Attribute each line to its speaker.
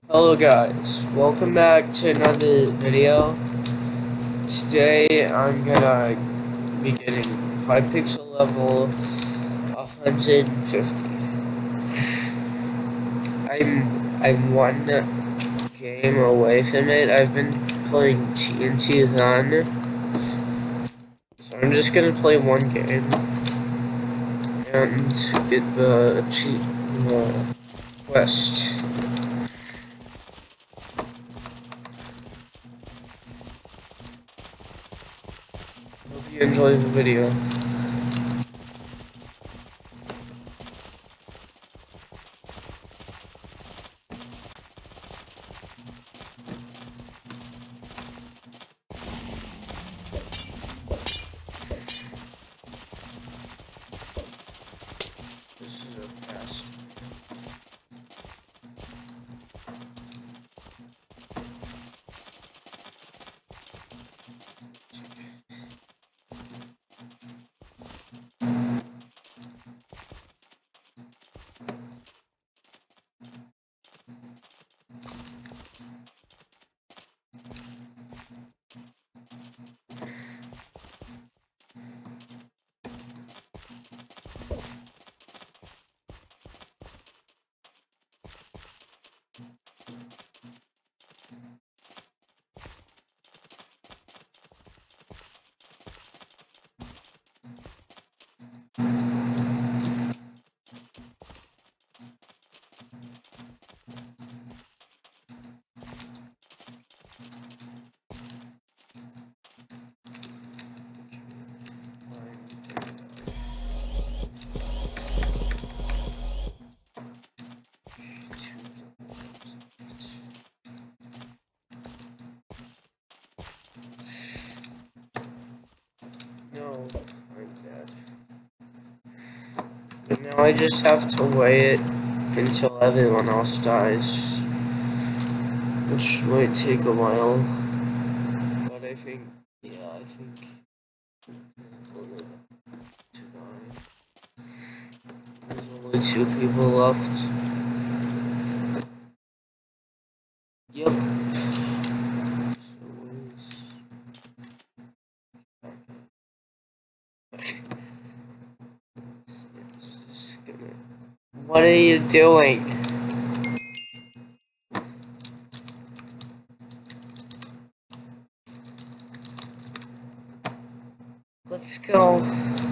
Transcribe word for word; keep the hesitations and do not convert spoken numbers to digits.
Speaker 1: Hello guys, welcome back to another video. Today I'm gonna be getting Hypixel Level one hundred fifty. I'm I'm one game away from it. I've been playing T N T Run, so I'm just gonna play one game and get the, the quest. Hope you enjoy the video. This is a fast. No, I'm dead. But now I just have to wait until everyone else dies, which might take a while. But I think, yeah, I think we'll live to die. There's only two people left. Yep. So it's... Just gonna... What are you doing? Let's go.